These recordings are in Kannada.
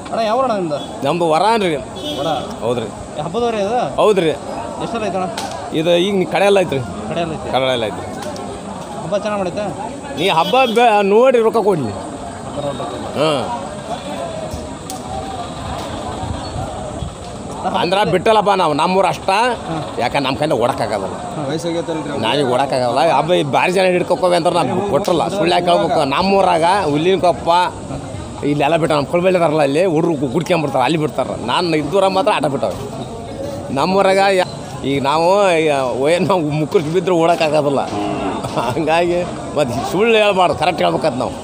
ಅಣ್ಣ ಯಾವಣ್ಣ ನಿಮ್ದು? ನಮ್ದು ವರಾನ್ರಿ. ವರ ಹೌದ್ರಿ. ಹಬ್ಬದವ್ರಿ ಇದು? ಹೌದ್ರಿ. ಎಷ್ಟೆಲ್ಲ ಐತಣ್ಣ ಇದು ಈಗ ಕಡೆಯಲ್ಲ ಐತ್ರಿ. ಕಡೆಯಲ್ಲ ಐತಿ. ಕಡೆಯಲ್ಲ ಐತ್ರಿ. ಹಬ್ಬ ಚೆನ್ನಾಗಿ ಮಾಡೈತೆ? ನೀ ಹಬ್ಬ ನೋಡಿ ರೊಕ್ಕ ಕೊಡ್ಲಿ. ಹಾಂ ಅಂದ್ರೆ ಬಿಟ್ಟಲ್ಲಪ್ಪ ನಾವು ನಮ್ಮೂರು ಅಷ್ಟ. ಯಾಕಂದ್ರೆ ನಮ್ಮ ಕೈಯಿಂದ ಓಡಕ್ಕಾಗಲ್ಲ. ನಾವೀಗ ಓಡಕ್ಕಾಗಲ್ಲ. ಹಬ್ಬ ಭಾರಿ ಜನ ಹಿಡ್ಕೊವಿ ಅಂತ ನಾವು ಕೊಟ್ಟರಲ್ಲ. ಸುಳ್ಳು ಯಾಕೆ ಹೇಳ್ಬೇಕು? ನಮ್ಮೂರಾಗ ಹುಲ್ಲಿನ ಕೊಪ್ಪ ಇಲ್ಲೆಲ್ಲ ಬಿಟ್ಟ ನಮ್ಮ ಕೊಳ್ಬೇಳಿದಾರಲ್ಲ, ಅಲ್ಲಿ ಹುಡುಗರು ಗುಡ್ಕೊಂಬಿಡ್ತಾರೆ, ಅಲ್ಲಿ ಬಿಡ್ತಾರೆ. ನಾನು ಇದ್ದೂರಾಗ ಮಾತ್ರ ಆಟ ಬಿಟ್ಟವೆ. ನಮ್ಮೂರಾಗ ಈಗ ನಾವು ನಾವು ಮುಕ್ಕರು ಬಿದ್ದರೆ ಓಡೋಕ್ಕಾಗೋದಿಲ್ಲ. ಹಂಗಾಗಿ ಮತ್ತು ಸುಳ್ಳು ಹೇಳ್ಬಾರ್ದು, ಕರೆಕ್ಟ್ ಹೇಳ್ಬೇಕಂತ ನಾವು.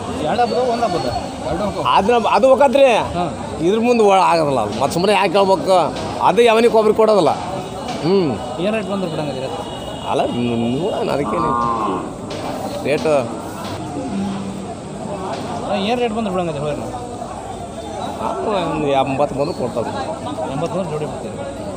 ಅದನ್ನ ಅದು ಹೋಗತ್ರಿ. ಇದ್ರ ಮುಂದೆ ಆಗೋದಿಲ್ಲ. ಅದು ಮತ್ತು ಸುಮ್ಮನೆ ಯಾಕೆ ಹೇಳ್ಬೇಕು? ಅದು ಯಾವನಿಗೆ ಒಬ್ರಿಗೆ ಕೊಡೋದಿಲ್ಲ. ಏನು ರೇಟ್ ಬಂದ್ರೆ ಬಿಡಂಗಿದ್ರೆ? ಅಲ್ಲ ನೋಡೋಣ, ಅದಕ್ಕೇನು ರೇಟು ಏನು ರೇಟ್ ಬಂದ್ರೆ ಬಿಡಂಗಿದ್ರೆ ಹೋಗಿ ಒಂದು 80 ಬಂದು ಕೊಡ್ತಾವೆ. 80 ಬಂದ್ರೆ ಜೋಡಿ ಬಿಡ್ತೀವಿ.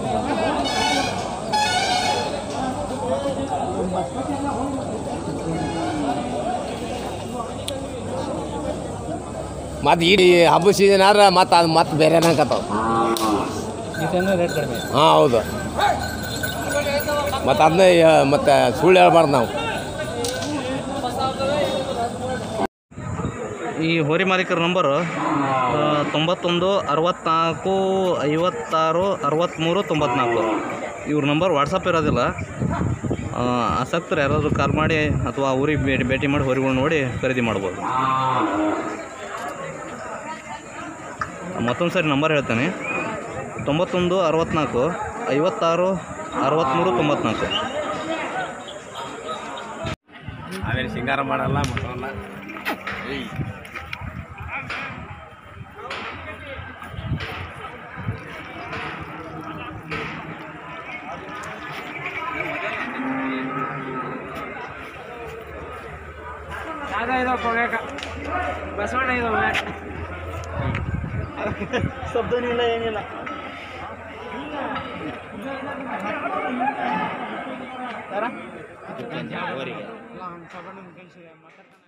ಮತ್ತು ಈ ಹಬ್ಬ ಸೀಸನ್ ಆದ್ರೆ ಮತ್ತು ಅದು ಮತ್ತೆ ಬೇರೆ ಏನಾಕತ್ತಾವ. ರೇಟ್ ಕಡಿಮೆ. ಹಾಂ ಹೌದು. ಮತ್ತು ಅದನ್ನೇ ಮತ್ತು ಸುಳ್ಳು ಹೇಳ್ಬಾರ್ದು ನಾವು. ಈ ಹೋರಿ ಮಾಲೀಕರ ನಂಬರು 91 64 56 63 94. ಇವ್ರ ನಂಬರ್ ವಾಟ್ಸಪ್ ಇರೋದಿಲ್ಲ. ಆಸಕ್ತರು ಯಾರಾದರೂ ಕಾಲ್ ಮಾಡಿ ಅಥವಾ ಊರಿಗೆ ಭೇಟಿ ಮಾಡಿ ಹೋರಿಗಳು ನೋಡಿ ಖರೀದಿ ಮಾಡ್ಬೋದು. ಮತ್ತೊಂದು ಸರಿ ನಂಬರ್ ಹೇಳ್ತೇನೆ: 91 64 56 63 94. ಅವೇನು ಸಿಂಗಾರ ಮಾಡಲ್ಲ ಮಕ್ಕಳನ್ನ. ಬಸವಣ್ಣ ಇದಾವೆ, ಶಬ್ದನೂ ಇಲ್ಲ, ಏನಿಲ್ಲ. ಯಾರ